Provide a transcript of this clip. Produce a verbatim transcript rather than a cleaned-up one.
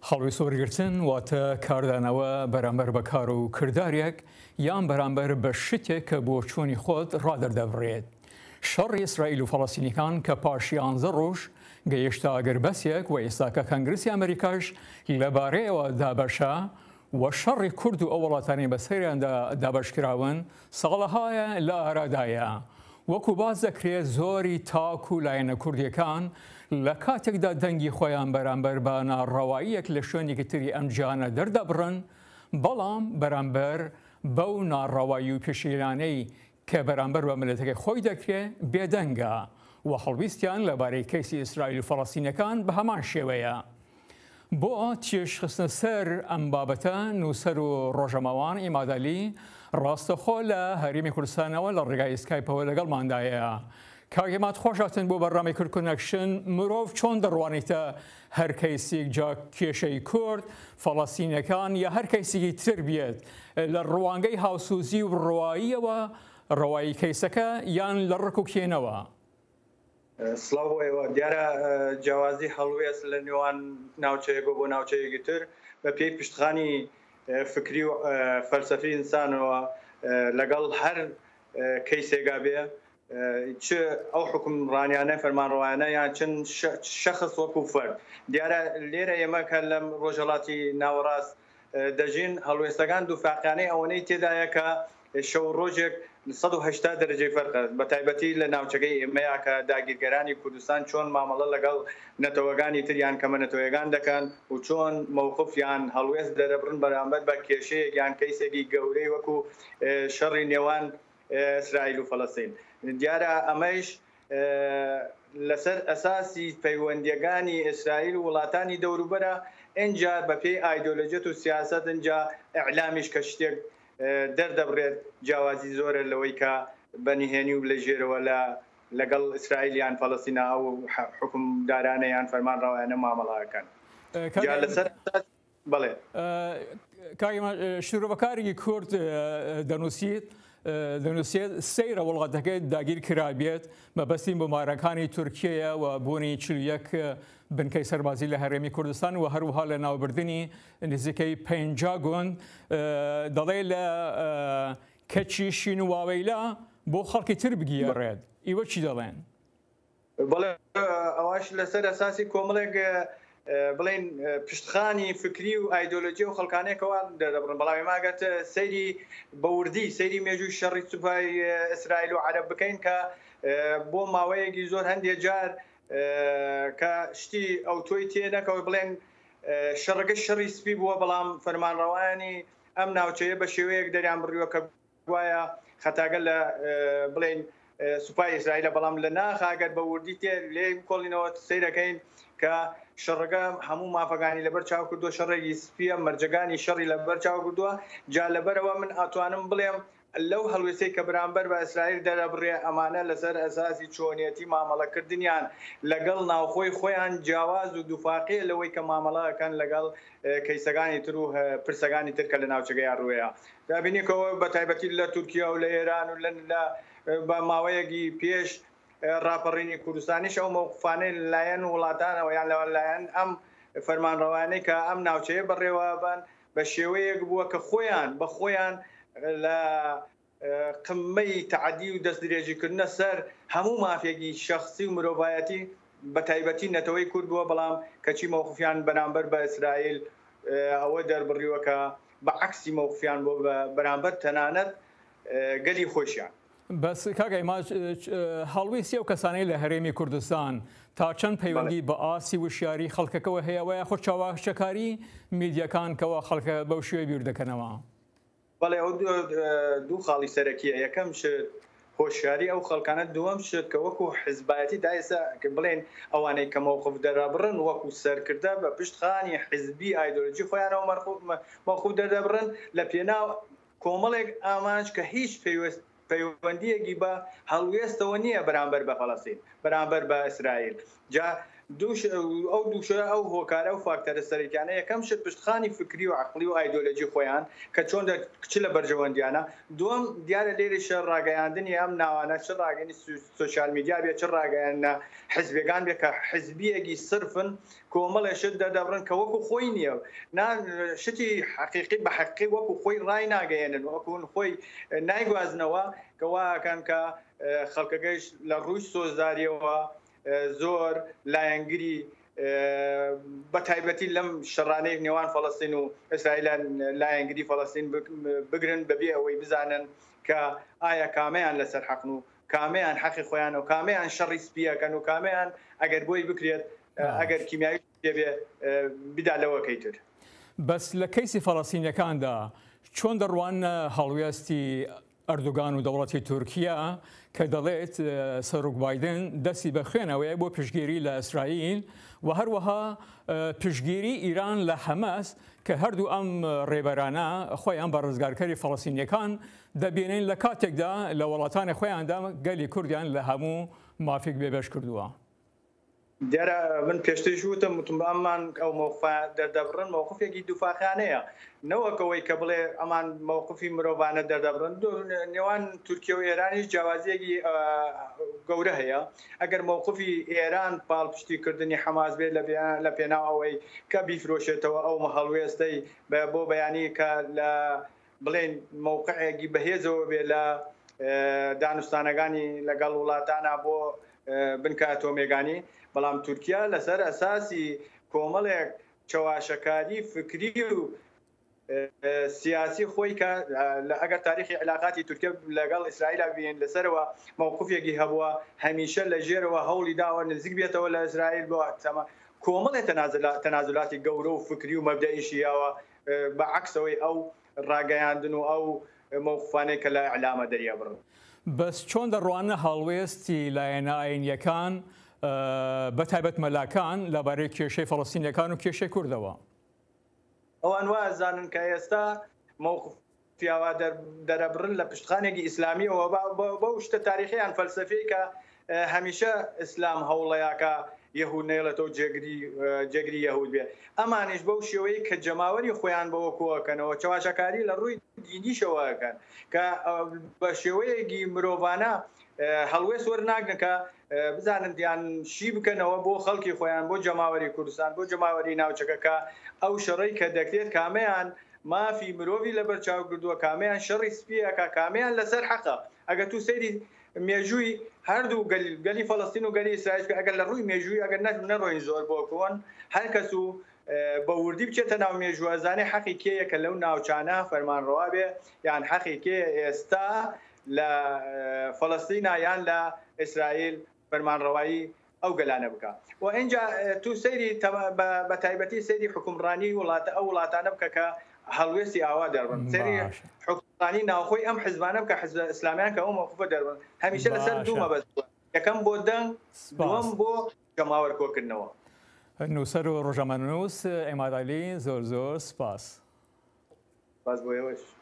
هەڵوی سوورگرتن واتە کاردانەوە بەرامبەر بە کار و کردارێک یان بەرامبەر بە شتێک کە بۆ چوونی خۆت ڕادەردەبڕێت. شەڕی ئیسرائیل و فەڵەستینیەکان کە پاش یانزە ڕۆژ گەیشتە ئەگەربەسێک و ئێستاکە کەنگرسی ئەمریکاش لەبارەیەوە دابەشە و شەڕی کورد و ئەو وڵاتانی بەسەریاندا دابەشکراون ساڵەهایە لە ئارادایە. وەکو باز دەکرێت زۆری تاک و لایەنە کوردیەکان لە کاتێکدا دەنگی خۆیان بەرامبەر بە ناڕەواییەک لە شوێنێکی تری ئەم جیهانە دەردەبڕن، بەڵام بەرامبەر بەو ناڕەوایی و پێشیلانەی کە بەرامبەر بە ملەتەکەی خۆی دەکرێت بێدەنگە و هەڵویستیان لەبارەی کەیسی ئیسرائیل و فەڵەستینیەکان بە هەمان شێوەیە. بۆ تێشخستنە سەر ئەم بابەتە نووسەر و ڕۆژەمەوان ئیمادەلی ڕاستەخۆ لە هەرێمی کوردستانەوە لە ڕێگای سکایپەوە لەگەڵماندایە. کاگەمات خۆشاتن بۆ بەڕامی کورد کۆنەکشن. مرۆڤ چۆن دەڕوانیتە هەر کەیسێک جا کێشەی کورد فەڵەستینیەکان یا هەر کەیسێکی تر بێت لە ڕوانگەی هاوسوزی و ڕەواییەوە ڕەوایی کەیسەکە یان لە ڕق و کێنەوە؟ سڵاو ئێوە دیارە جیاوازی هەڵوێست لە نێوان ناوچەیەک بۆ ناوچەیەکی تر بە پێی پشتخانی فکری و فەلسەفی ئینسانەوە لەگەڵ هەر کەیسێکا بێ چ ئەو حکومڕانیانە فەرمانڕەوایانە یان چەند شەخص وەکو فەرد. دیارە لێرە ئێمە کە لەم ڕۆژهەڵاتی ناوەڕاست دەژین هەڵوێستەکان دووفاقیانەی ئەوەنەی تێدایە کە شەو ڕۆژێک سەد و هەشتا دەرەجەی فەرقە بە تایبەتی لە ناوچەکەی ئێمەیە کە داگیرگەرانی کوردستان چۆن مامەڵە لەگەڵ نەتەوەگانی تریان کەمە نەتەوەیەکان دەکەن و چۆن مەوقفیان هەڵوێست دەرەبڕن بەرامبەر بە کێشەیەک یان کەیسێکی گەورەی وەکو شەڕی نێوان ئیسرائیل و فەڵەستین. دیارە ئەمەش لەسەر ئەساسی پەیوەندیەکانی ئیسرائیل و وڵاتانی دەوروبەرە ئینجا بە پێی ئایدۆلۆژیەت و سیاست ئینجا ئیعلامیش کە شتێک دەردەبڕێت جیاوازی زۆرە لەوەی کە بەنیهێنی و لە ژێرەوە لە لەگەڵ ئیسرائیل یان فەڵەستینە ئەو حکومدارانە یان فەرمانڕەوایانە مامەڵەکەن. لەسەر بڵێ شروعبەکارێکی کورد دەنووسیت دەنووسێت سەیرە وڵاتەکەی داگیر کرابێت مەبەستی بمارەکانی تورکیەیە و بوونی چل یەک بنکەی سەربازی لە هەرێمی کوردستان و هەروەها لە ناوبردننی نزیکەی پەنجا گوند دەڵێ لە کەچی شین و واوەیلا بۆ خەڵکی تر بگیێڕێت. ئیوە چی دەڵێن؟ بەڵێ ئەوەش لەسەر ئەساسی کۆمەڵێک بڵێن پشتخانی فکری و ئایدۆلۆژی و خەڵکانێکەوە دەبڕن. بەڵام ماگەت سەیری بەوردی سەیری مێژووی شەڕی سوپای ئیسرائیل و عەرەب بکەین کە بۆ ماوەیەکی زۆر هەندێک جار کە شتی ئەو تۆی تێ نەکەوە بڵێن شەڕەکە شەڕی سپی بووە، بەڵام فەرمانڕەوایانی ئەم ناوچەیە بە شێوەیەک دەریان بڕیوە کە گوایە خەتاگە لە بڵێن سوپای ئیسرائیلە، بەڵام لە ناخاگەر بە وردی تێ لێ کۆڵینەوە سەیرەکەین کە شەڕەکە هەموو مافەکانی لەبەر چاو کردووە، شەڕێکی سپیە مەرجەکانی شەڕی لەبەر چاو کردووە. جا لەبەرەوە من ئاتوانم بڵێم لەو هەڵوێستەی کە بەرامبەر بە ئیسرائیل دەرەبڕێ ئەمانە لەسەر ئەساسی چۆنیەتی مامەڵەکردنیان لەگەڵ ناوخۆی خۆیان جیاواز و دووفاقیە لەوەی کە مامەڵەکەن لەگەڵ کەیسەکانی تر و پرسەکانی تر کە لە ناوچەکەی ڕوویە. دابینیکەوە بە تایبەتی لە تورکیا و لە ئێران و لە بە ماوەیەکی پێش ڕاپەڕینی کوردستانیش ئەو مەوقفانەی لەلایەن وڵاتانەوە یان لەلایەن ئەم فەرمانڕەوانەی کە ئەم ناوچەیە بەڕێوەبان بە شێوەیەک بووە کە خۆیان بە خۆیان لە قمەی تعدی و دەست درێژیکردنە سەر هەموو مافێکی شەخصی و مرۆڤایەتی بە تایبەتی نەتەوەی کورد بووە، بەڵام کەچی مەوقفیان بەرامبەر بە ئیسرائیل ئەوە دەربڕیوە کە بە عەکسی مەوقفیان بۆ بەرامبەر تەنانەت گەلی خۆشیان. بەس کاگای ماچ هەڵویستی ئەو کەسانەی لە هەرێمی کوردستان تا چەند پەیوەندی بە ئاسی وشیاری خەڵکەکەەوە هەیەوەیە خۆ چاواشەکاری میدیەکان کەەوە خەڵکە بەو شوێ بیر دەکەنەوە؟ بەڵێ ئەو دوو خاڵی سەرەکیە. یەکەم شت هۆشیاری ئەو خەڵکانە، دووەم شت کە وەکو حیزبایەتی دایسا کە بڵێن ئەوانەی کە مەوقف دەرەبڕن وەکو سەرکردە بە پشتخانی حیزبی ئایدۆلۆژی خۆیانەوە مەوقف دەردەبڕن لە پێناو کۆمەڵێک ئامانج کە هیچ پێویست پەیوەندیەکی بە هەڵوێستەوە نییە بەرامبەر بە فەڵەستین بەرامبەر بە ئیسرائیل. جا دوش ئەو دووشە ئەو هۆکارە و فاکتەرە سەرەکیانە یەکەم شت پشتخانی فکری و عقلی و ئایدۆلۆژی خۆیان کە چۆن کچ لە بەرژەوەندیانە دووەم دیارە لێرە شەر ڕاگەیاندنی ئەم ناوانە چ ڕاگەنی سوشال میدیا بێ چ ڕاگەیانە حزبێکان بێ کە حزبیەکی سرفن کۆمەڵێشت دەدەبڕن کە وەکو خۆی نییە شتی حقیقی بە حقی وەکو خۆی ڕای ناگەێنن وەکوون خۆی نایگوازنەوە کە واکەن کە خەڵکەکەیش لە ڕووی سۆزداریەوە زۆر لایەنگری بە تایبەتی لەم شەڕانەی نێوان فەڵەستین و ئیسرائیل لایەنگری فەڵەستین بگرن بەبێ ئەوەی بزانن کە ئایا کامەیان لەسەر حەقن و کامەیان حەقی خۆیان و کامەیان شەڕی سپیەکەن و کامەیان ئەگەر بۆی بکرێت ئەگەر کیمیایی دەبێ بدا لەوەکەی تر. بەس لە کەیسی فەڵەستینیەکاندا چۆن دەڕوانە هەڵوێستی ئەردوگان و دەوڵەتی تورکیا کە دەڵێت سەرۆک بایدن دەستی بە خوێنەوەی بۆ پشتگیری لە ئیسرائیل و هەروەها پشتگیری ئیران لە حەماس کە هەردوو ئەم ڕێبەرانە خۆیان بە ڕزگارکەری فەڵەستینیەکان دەبێنین لە کاتێکدا لە وڵاتانی خۆیاندا گەلی کوردیان لە هەموو مافێک بێبەش کردووە. دیارە من پێشترش وتم وتم ئەمان ئەو موقفە دەردەبڕن موقفێکی دووفاخانەیە نەوەکەوەی کە بڵێ ئەمان موقفی مرۆڤانە دەردەبڕن نێوان تورکیا و ئێرانیش جیاوازیەکی گەورە هەیە ئەگەر موقفی ئێران پاڵپشتیکردنی حەماس بێت لە پێناو ئەوەی کە بیفرۆشێتەوە ئەو هەڵوێستەی بۆ بەیانی کە لە بڵێن موقعێکی بەهێزەوە بێ لە دانوستانەکانی لەگەڵ وڵاتانە بۆ بنکە ئەتۆمێگانی بەڵام تورکیا لەسەر ئەساسی کۆمەڵێک چاواشەکاری فکری و سیاسی خۆی کە ئەگەر تاریخی علاقاتی تورکیا لەگەڵ ئیسرائیل ببین لەسەرەوە موقفێکی هەبووە هەمیشە لە ژێرەوە هەوڵی داوە نزیک بێتەوە لە ئیسرائیل بۆ تەمە کۆمەڵێک تەنازولاتی گەورە و فکری و مەبدەئیشیەوە بە عەکسەوەی ئەو ڕاگەیاندن و ئەو موقفانەی کە لە ئەعلامە دەریا بڕن. بەس چۆن دەڕوانە هەڵوێستی لایەنە ئاینیەکان بە تایبەت مەلاکان لەبارەی کێشەی فەڵەستینیەکان و کێشەی کوردەوە؟ ئەوان وازانن کە ئێستا موقف پیاوا دەرەبڕن لە پشتخانێکی ئیسلامیەوە بەو شتە تاریخیان فەلسەفەی کە هەمیشە ئیسلام هەوڵەیەکە یەهود نێڵێتەوە جێگری یەهود بێ ئەمانیش بەو شێوەیە کە جەماوەری خۆیان بەوە کۆەکەنەوە چاواشەکاری لە ڕووی دینیشەوەکەن کە بە شێوەیەکی مرۆڤانە هەڵوێست وەرناگرن کە بزانن دیان شی بکەنەوە بۆ خەڵکی خۆیان بۆ جەماوەری کوردستان بۆ جەماوەری ناوچەکەکە ئەو شەڕەی کە دەکرێت کامەیان مافی مرۆڤی لەبەر چاو کردووە کامەیان شەڕی سپیەکە کامەیان لەسەر حەقە ئەگەر تو سەیری مێژووی هەردوو گەلی فەڵەستین و گەلی ئیسرائیل ئەگەر لە ڕووی مێژووی ئەگەر نەڕۆین زۆر بۆکەوەن هەر کەس و بە وردی بچێتە ناو مێژووە زانێ حەقی کێیە کە لەو ناوچانە فەرمانڕەوا بێ یان حەقی کێ ئێستا لە فەڵەستینە یان لە ئیسرائیل فەرمانڕەوایی ئەو گەلانە بکە و اینجا تو سەیری بە تایبەتی سەیری حکومڕانی وڵاتە ئەو وڵاتانە بکە کە هەڵوێستی ئاوا دەڕبن سەیری حکومڕانی ناوخۆی ئەم حیزبانە بکە حیزب ئیسلامیان کە ئەو موقفە دەڕبن هەمیشە لەسەر دوو مەبەستووە یەکەم بۆ دەنگ دووەم بۆ جەماوەر کۆکردنەوە. نووسەر و ڕۆژەمەنووس ئێمادالی زۆر زۆر سپاس. سپاس بۆ ئێوەش.